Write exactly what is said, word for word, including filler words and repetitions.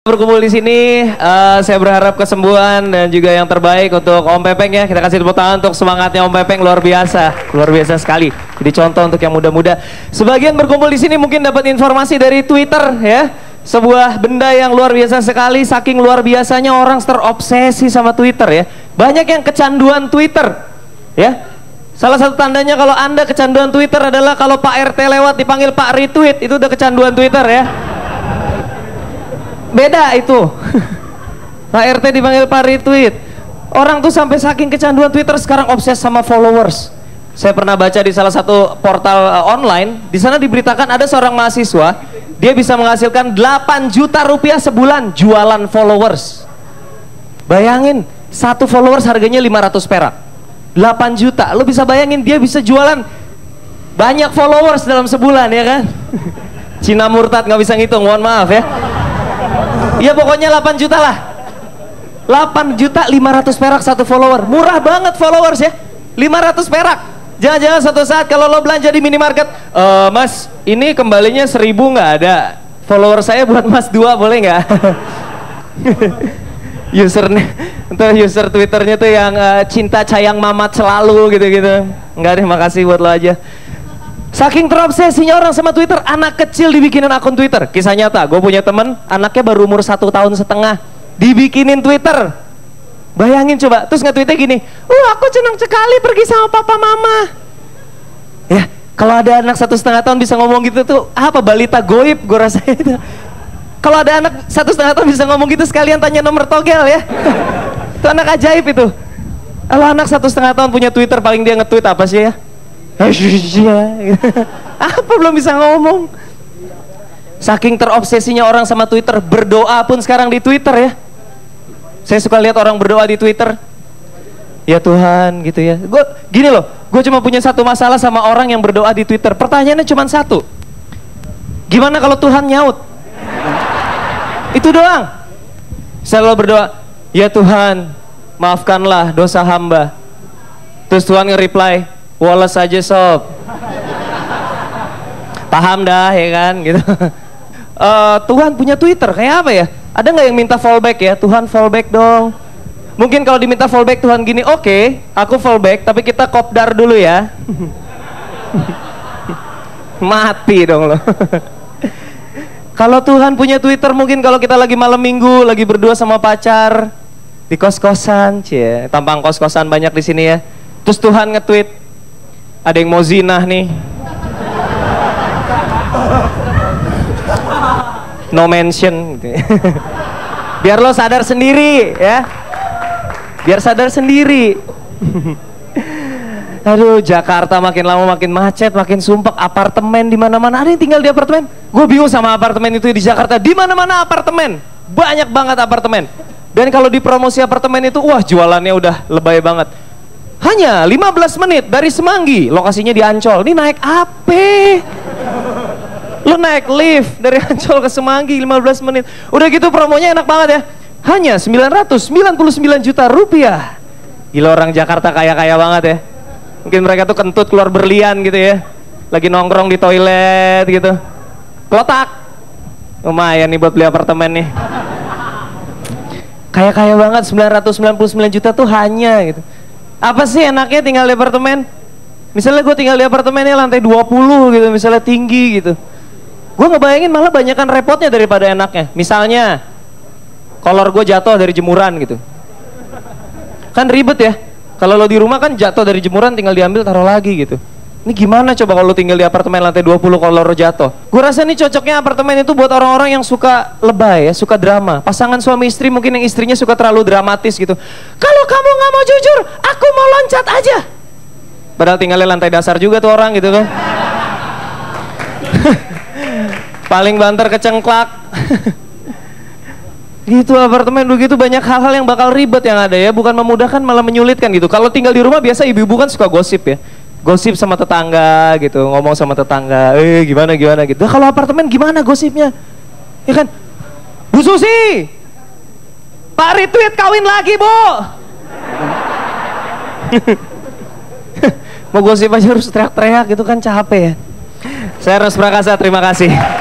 Berkumpul di sini, uh, saya berharap kesembuhan dan juga yang terbaik untuk Om Pepeng ya. Kita kasih tepuk tangan untuk semangatnya Om Pepeng, luar biasa, luar biasa sekali. Jadi contoh untuk yang muda-muda. Sebagian berkumpul di sini mungkin dapat informasi dari Twitter ya. Sebuah benda yang luar biasa sekali, saking luar biasanya orang terobsesi sama Twitter ya. Banyak yang kecanduan Twitter ya. Salah satu tandanya kalau Anda kecanduan Twitter adalah kalau Pak R T lewat dipanggil Pak Retweet, itu udah kecanduan Twitter ya. Beda itu. Pak R T dipanggil Pak Retweet. Orang tuh sampai saking kecanduan Twitter sekarang obses sama followers. Saya pernah baca di salah satu portal uh, online, di sana diberitakan ada seorang mahasiswa, dia bisa menghasilkan delapan juta rupiah sebulan jualan followers. Bayangin, satu followers harganya lima ratus perak. delapan juta. Lo bisa bayangin dia bisa jualan banyak followers dalam sebulan ya kan? Cina murtad nggak bisa ngitung, mohon maaf ya. Ya pokoknya delapan juta lah. delapan juta lima ratus perak satu follower. Murah banget followers ya. lima ratus perak. Jangan-jangan suatu saat kalau lo belanja di minimarket, e, Mas, ini kembalinya seribu nggak ada. Follower saya buat Mas dua boleh nggak? Usernya, itu user Twitternya tuh yang uh, cinta sayang mamat selalu gitu-gitu. Enggak deh, makasih buat lo aja. Saking terobsesinya orang sama Twitter, anak kecil dibikinin akun Twitter. Kisah nyata, gue punya temen, anaknya baru umur satu tahun setengah, dibikinin Twitter. Bayangin coba, terus nge-tweetnya gini, "Uh, aku senang sekali pergi sama papa mama." Ya, kalau ada anak satu setengah tahun bisa ngomong gitu tuh, apa balita goib, gue rasa itu. Kalau ada anak satu setengah tahun bisa ngomong gitu, sekalian tanya nomor togel ya. Itu anak ajaib itu. Kalau anak satu setengah tahun punya Twitter, paling dia nge-tweet apa sih ya? Apa belum bisa ngomong. Saking terobsesinya orang sama Twitter, berdoa pun sekarang di Twitter ya. Saya suka lihat orang berdoa di Twitter, ya Tuhan gitu ya. Gue gini loh, gue cuma punya satu masalah sama orang yang berdoa di Twitter. Pertanyaannya cuma satu, gimana kalau Tuhan nyaut? Itu doang. Saya selalu berdoa, ya Tuhan maafkanlah dosa hamba. Terus Tuhan nge-reply, "Wallace aja sob." Paham dah ya kan gitu. uh, Tuhan punya Twitter kayak apa ya? Ada nggak yang minta fallback ya? Tuhan fallback dong. Mungkin kalau diminta fallback Tuhan gini, oke okay, aku fallback tapi kita kopdar dulu ya. Mati dong lo. Kalau Tuhan punya Twitter, mungkin kalau kita lagi malam minggu lagi berdua sama pacar di kos-kosan, cie, tampang kos-kosan banyak di sini ya. Terus Tuhan nge-tweet, ada yang mau zinah nih, no mention gitu. Biar lo sadar sendiri ya, biar sadar sendiri. Aduh, Jakarta makin lama makin macet, makin sumpek, apartemen di mana-mana. Ada yang tinggal di apartemen. Gue bingung sama apartemen itu di Jakarta. Di mana-mana apartemen, banyak banget apartemen. Dan kalau di promosi apartemen itu, wah jualannya udah lebay banget. Hanya lima belas menit dari Semanggi, lokasinya di Ancol. Ini naik apa? Lo naik lift dari Ancol ke Semanggi lima belas menit. Udah gitu promonya enak banget ya. Hanya sembilan ratus sembilan puluh sembilan juta rupiah. Gila, orang Jakarta kaya-kaya banget ya. Mungkin mereka tuh kentut keluar berlian gitu ya. Lagi nongkrong di toilet gitu. Klotak. Lumayan nih buat beli apartemen nih. Kaya-kaya banget, sembilan ratus sembilan puluh sembilan juta tuh hanya gitu. Apa sih enaknya tinggal di apartemen? Misalnya gue tinggal di apartemennya lantai dua puluh gitu, misalnya tinggi gitu. Gue ngebayangin malah banyakan repotnya daripada enaknya. Misalnya kolor gue jatuh dari jemuran gitu. Kan ribet ya. Kalau lo di rumah kan jatuh dari jemuran tinggal diambil taruh lagi gitu. Ini gimana coba kalau lo tinggal di apartemen lantai dua puluh kolor jatuh? Gue rasa ini cocoknya apartemen itu buat orang-orang yang suka lebay ya, suka drama. Pasangan suami istri mungkin yang istrinya suka terlalu dramatis gitu. Kalau kamu nggak mau jujur, aku mau loncat aja. Padahal tinggalnya lantai dasar juga tuh orang gitu kan. Paling banter kecengklak. Gitu apartemen begitu, banyak hal-hal yang bakal ribet yang ada ya, bukan memudahkan malah menyulitkan gitu. Kalau tinggal di rumah biasa ibu-ibu kan suka gosip ya, gosip sama tetangga gitu, ngomong sama tetangga, eh gimana gimana gitu. Nah, kalau apartemen gimana gosipnya? Ya kan, Bu Susi, Pak Retweet kawin lagi Bu. Mau gosip aja harus teriak-teriak gitu kan, capek ya. Saya Ernest Prakasa, terima kasih.